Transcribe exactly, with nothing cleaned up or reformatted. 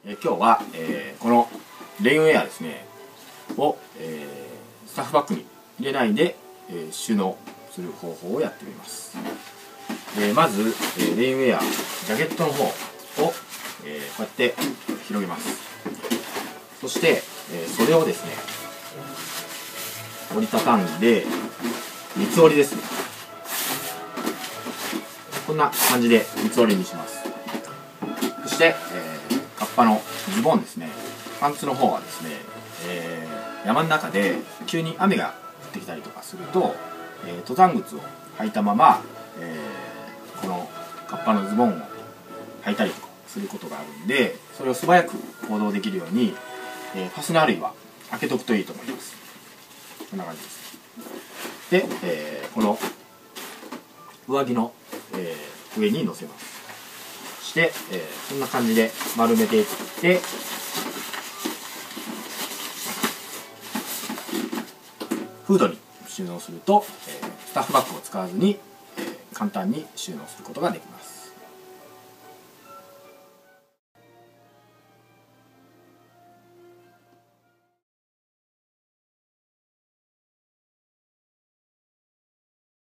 え今日は、えー、このレインウェアですねを、えー、スタッフバッグに入れないで、えー、収納する方法をやってみます。でまず、えー、レインウェアジャケットの方を、えー、こうやって広げます。そして、えー、袖をですね折りたたんで三つ折りですね、こんな感じで三つ折りにします。そして、えー、カッパのズボンですね、パンツの方はですね、えー、山の中で急に雨が降ってきたりとかすると、えー、登山靴を履いたまま、えー、このカッパのズボンを履いたりとかすることがあるんで、それを素早く行動できるように、えー、ファスナー類は開けとくといいと思います。こんな感じです。で、えー、この上着の、えー、上に乗せます。そして、えー、こんな感じで丸めていってフードに収納すると、えー、スタッフバッグを使わずに、えー、簡単に収納することができます。